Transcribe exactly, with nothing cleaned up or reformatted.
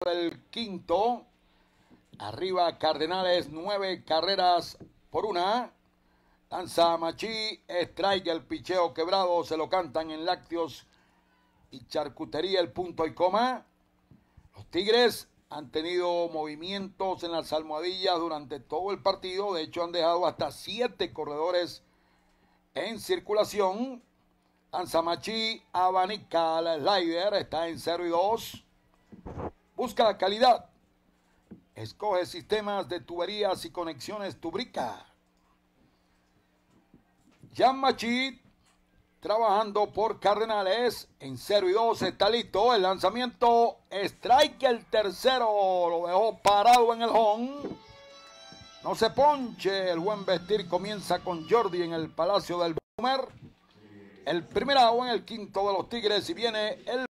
el quinto. Arriba Cardenales, nueve carreras por una. Lanza Machi, strike, el picheo quebrado, se lo cantan en Lácteos y Charcutería el punto y coma. Los Tigres han tenido movimientos en las almohadillas durante todo el partido. De hecho, han dejado hasta siete corredores en circulación. Lanza Machi, abanica al slider, está en cero y dos. Busca la calidad. Escoge sistemas de tuberías y conexiones Tubrica. Jan Machi, trabajando por Cardenales, en cero y dos, está listo. El lanzamiento, strike, el tercero, lo dejó parado en el home. No se ponche, el buen vestir comienza con Jordi en el Palacio del Boomer. El primer out en el quinto de los Tigres y viene el